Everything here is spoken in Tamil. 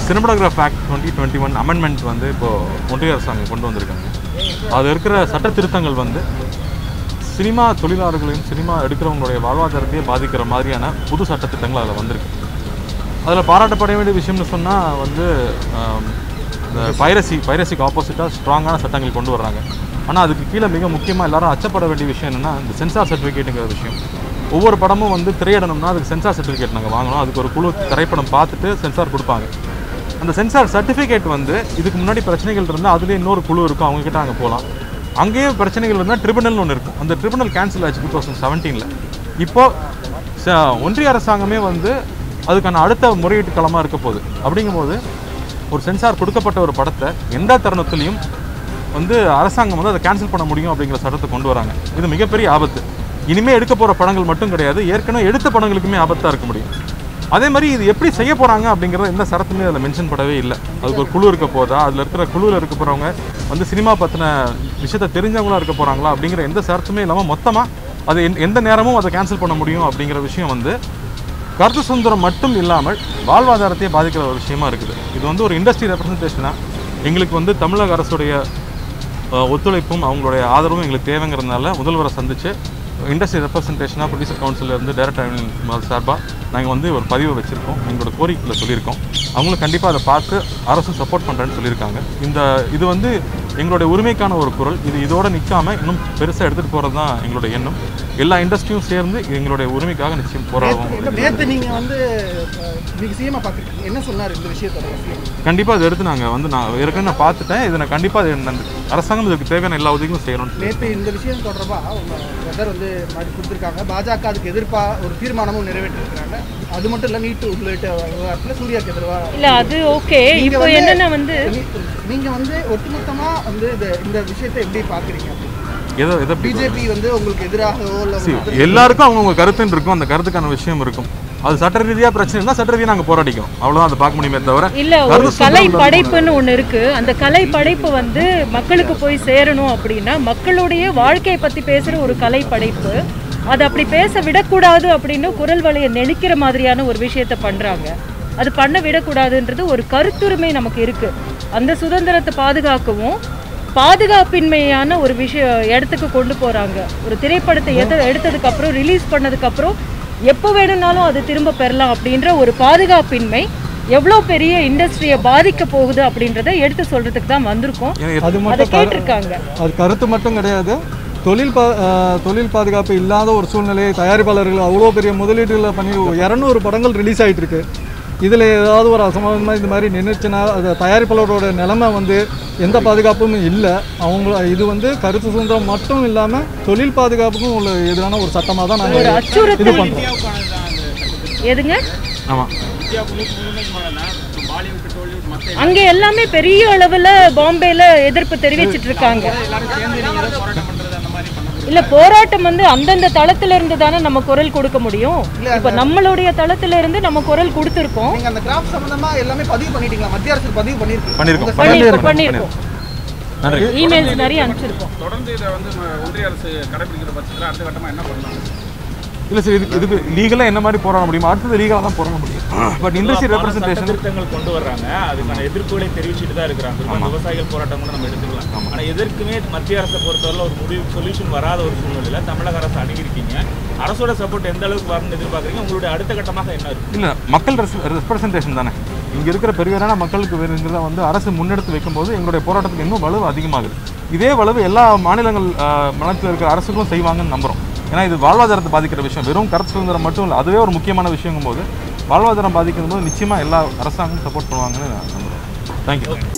சினிமாட்டோகிராஃப் ஆக்ட் 2021 அமெண்ட்மெண்ட் வந்து இப்போது ஒன்றிய அரசாங்கம் கொண்டு வந்திருக்காங்க. அது இருக்கிற சட்ட திருத்தங்கள் வந்து சினிமா தொழிலாளர்களையும் சினிமா எடுக்கிறவங்களுடைய வாழ்வாதாரத்தையே பாதிக்கிற மாதிரியான புது சட்டத்திட்டங்கள் அதில் வந்திருக்கு. அதில் பாராட்டப்பட வேண்டிய விஷயம்னு சொன்னால் வந்து இந்த பைரசிக்கு ஆப்போசிட்டாக ஸ்ட்ராங்கான சட்டங்கள் கொண்டு வர்றாங்க. ஆனால் அதுக்கு கீழே மிக முக்கியமாக எல்லாரும் அச்சப்பட வேண்டிய விஷயம் என்னென்னா இந்த சென்சார் சர்டிஃபிகேட்டுங்கிற விஷயம். ஒவ்வொரு படமும் வந்து திரையிடணும்னா அதுக்கு சென்சார் சர்டிஃபிகேட் நாங்கள் வாங்கணும். அதுக்கு ஒரு குழு திரைப்படம் பார்த்துட்டு சென்சார் கொடுப்பாங்க. அந்த சென்சார் சர்டிஃபிகேட் வந்து இதுக்கு முன்னாடி பிரச்சனைகள் இருந்தால் அதுலேயே இன்னொரு குழு இருக்கும், அவங்ககிட்ட அங்கே போகலாம். அங்கேயே பிரச்சனைகள் இருந்தால் ட்ரிபுனல்னு ஒன்று இருக்கும். அந்த ட்ரிபுனல் கேன்சல் ஆச்சு 2017. இப்போது ஒன்றிய அரசாங்கமே வந்து அதுக்கான அடுத்த முறையீட்டு களமாக இருக்க போகுது. அப்படிங்கும்போது ஒரு சென்சார் கொடுக்கப்பட்ட ஒரு படத்தை எந்த தருணத்துலையும் வந்து அரசாங்கம் வந்து அதை கேன்சல் பண்ண முடியும் அப்படிங்கிற சட்டத்தை கொண்டு வராங்க. இது மிகப்பெரிய ஆபத்து. இனிமேல் எடுக்க போகிற படங்கள் மட்டும் கிடையாது, ஏற்கனவே எடுத்த படங்களுக்குமே ஆபத்தாக இருக்க முடியும். அதே மாதிரி இது எப்படி செய்ய போகிறாங்க அப்படிங்கிறத எந்த சரத்துமே அதில் மென்ஷன் பண்ணவே இல்லை. அதுக்கு ஒரு குழு இருக்க போதா, அதில் இருக்கிற குழுவில் இருக்க போகிறவங்க வந்து சினிமா பற்றின விஷயத்தை தெரிஞ்சவங்களாக இருக்க போகிறாங்களா அப்படிங்கிற எந்த சரத்துமே இல்லாமல் மொத்தமாக அது எந்த நேரமும் அதை கேன்சல் பண்ண முடியும் அப்படிங்கிற விஷயம் வந்து கருத்து சுதந்திரம் மட்டும் இல்லாமல் வாழ்வாதாரத்தையே பாதிக்கிற ஒரு விஷயமா இருக்குது. இது வந்து ஒரு இண்டஸ்ட்ரி ரெப்ரசன்டேஷனாக எங்களுக்கு வந்து தமிழக அரசுடைய ஒத்துழைப்பும் அவங்களுடைய ஆதரவும் எங்களுக்கு தேவைங்கிறதுனால முதல்வரை சந்தித்து இண்டஸ்ட்ரி ரெப்ரசன்டேஷனாக ப்ரொடியூசர் கவுன்சிலேருந்து டைரக்டர் சார்பாக நாங்கள் வந்து ஒரு பதிவை வச்சுருக்கோம். எங்களோட கோரிக்கையில் சொல்லியிருக்கோம். அவங்களும் கண்டிப்பாக அதை பார்த்து அரசும் சப்போர்ட் பண்ணுறேன்னு சொல்லியிருக்காங்க. இது வந்து எங்களுடைய உரிமைக்கான ஒரு குரல். இதோடு நிற்காமல் இன்னும் பெருசாக எடுத்துகிட்டு போகிறது தான் எங்களுடைய எண்ணம். எல்லா இண்டஸ்ட்ரியும் சேர்ந்து எங்களுடைய உரிமைக்காக நிச்சயம் போராடுவோம். என்ன சொன்னார் இந்த விஷயத்தோட? கண்டிப்பாக இதை எடுத்து நாங்கள் வந்து நான் ஏற்கனவே பார்த்துட்டேன். இதை நான் கண்டிப்பாக அரசாங்கம் இதுக்கு தேவையான எல்லா உதவியும் செய்யணும். நேற்று இந்த விஷயம் தொடர்பாக பிரதர் வந்து மாதிரி கொடுத்துருக்காங்க. பாஜக அதுக்கு எதிர்ப்பாக ஒரு தீர்மானமும் நிறைவேற்றிருக்கிறாங்க. அது மட்டும் இல்லை, நீட்டு உள்ளிட்ட விவகாரத்தில் சூர்யாவுக்கு எதிராக இல்லை, அது ஓகே. இப்போ என்னென்ன வந்து நீங்கள் வந்து ஒட்டுமொத்தமாக வந்து இந்த விஷயத்தை எப்படி பார்க்குறீங்க? பிஜேபி வந்து உங்களுக்கு எதிராகவோ இல்லை, எல்லாருக்கும் அவங்கவுங்க கருத்துன்னு இருக்கும். அந்த கருத்துக்கான விஷயம் இருக்கும். அது சட்ட ரீதியாக பிரச்சனை இருந்தால் சட்ட ரீதியாக நாங்கள் போராடிக்கிறோம். அவ்வளோதான், அதை பார்க்க முடியுமே தவிர இல்லை. ஒரு கலை படைப்புன்னு ஒன்று இருக்குது. அந்த கலை படைப்பு வந்து மக்களுக்கு போய் சேரணும் அப்படின்னா மக்களுடைய வாழ்க்கையை பற்றி பேசுகிற ஒரு கலை படைப்பு அது அப்படி பேச விடக்கூடாது அப்படின்னு குரல் வலையை நெளிக்கிற மாதிரியான ஒரு விஷயத்தை பண்ணுறாங்க. அது பண்ண விடக்கூடாதுன்றது ஒரு கருத்துரிமை நமக்கு இருக்குது. அந்த சுதந்திரத்தை பாதுகாக்கவும் பாதுகாப்பின்மையான ஒரு இடத்துக்கு கொண்டு போகிறாங்க. ஒரு திரைப்படத்தை எடுத்ததுக்கப்புறம் ரிலீஸ் பண்ணதுக்கப்புறம் எப்போ வேணும்னாலும் அது திரும்ப பெறலாம் அப்படின்ற ஒரு பாதுகாப்பின்மை எவ்வளோ பெரிய இண்டஸ்ட்ரியை பாதிக்க போகுது அப்படின்றத எடுத்து சொல்கிறதுக்கு தான் வந்திருக்கோம். அதை கேட்டிருக்காங்க. அது கருத்து மட்டும் கிடையாது. தொழில் பாதுகாப்பு இல்லாத ஒரு சூழ்நிலையை தயாரிப்பாளர்கள் அவ்வளோ பெரிய முதலீடுகளை பண்ணி 200 படங்கள் ரிலீஸ் ஆகிட்டு இருக்கு. இதில் ஏதாவது ஒரு அசம்பாவிதமாக இந்த மாதிரி நின்றுச்சுன்னா அது தயாரிப்பாளரோட நிலைமை வந்து எந்த பாதுகாப்பும் இல்லை. இது வந்து கருத்து சுதந்திரம் மட்டும் இல்லாமல் தொழில் பாதுகாப்புக்கும் உள்ள எதிரான ஒரு சட்டமாக தான் நாங்கள் இது பண்ணுறோம். எதுங்க? ஆமாம், அங்கே எல்லாமே பெரிய அளவில் பாம்பேல எதிர்ப்பு தெரிவிச்சிட்டு இருக்காங்க. இல்ல, போராட்டம் வந்து அந்தந்த தளத்துல இருந்து தானே நம்ம குரல் கொடுக்க முடியும். இப்ப நம்மளுடைய தளத்துல இருந்து நம்ம குரல் கொடுத்திருக்கோம். நீங்க அந்த கிராஃப்ட் சம்பந்தமா எல்லாமே பதிவு பண்ணிட்டீங்களா? மத்திய அரசு பதிவு பண்ணிருக்கோம். இமெயில்ஸ் நிறைய அனுப்பிச்சிருக்கோம். தொடர்ந்து இதை வந்து ஒன்றிய அரசு கடைபிடிக்கிற பட்சத்தில் அடுத்த கட்டமா என்ன பண்ணலாம்? இல்லை சார், இதுக்கு லீகலாக என்ன மாதிரி போராட முடியுமா? அடுத்தது லீகலாக தான் போராட முடியும். பட் இண்டஸ்ட்ரி ரெப்ரசன்டேஷன் திருத்தங்கள் கொண்டு வர்றாங்க. அதுக்கான எதிர்ப்புகளை தெரிவிச்சுட்டு தான் இருக்கிறாங்க. விவசாயிகள் போராட்டம் கூட நம்ம எடுத்துக்கலாம். ஆனால் எதற்குமே மத்திய அரசை பொறுத்தவரை ஒரு முடிவு சொல்யூஷன் வராத ஒரு சூழ்நிலையில் தமிழக அரசு அணுகிருக்கீங்க. அரசோட சப்போர்ட் எந்த அளவுக்கு வரணும்னு எதிர்பார்க்குறீங்க? உங்களுடைய அடுத்த கட்டமாக என்ன இருக்கும்? இல்லை, மக்கள் ரெப்ரசன்டேஷன் தானே. இங்கே இருக்கிற பெரியவரான மக்களுக்கு வேணுங்கிறத வந்து அரசு முன்னெடுத்து வைக்கும்போது எங்களுடைய போராட்டத்துக்கு இன்னும் வலுவு அதிகமாகுது. இதே வலுவு எல்லா மாநிலத்தில் இருக்கிற அரசுகளும் செய்வாங்கன்னு நம்புகிறோம். ஏன்னா இது வாழ்வாதாரத்தை பாதிக்கிற விஷயம். வெறும் கருத்து சுதந்திரம் மட்டும் இல்லை, அதுவே ஒரு முக்கியமான விஷயங்கும் போது வாழ்வாதாரம் பாதிக்கும் போது நிச்சயமாக எல்லா அரசாங்கமும் சப்போர்ட் பண்ணுவாங்கன்னு நான் நம்புகிறேன். தேங்க்யூ.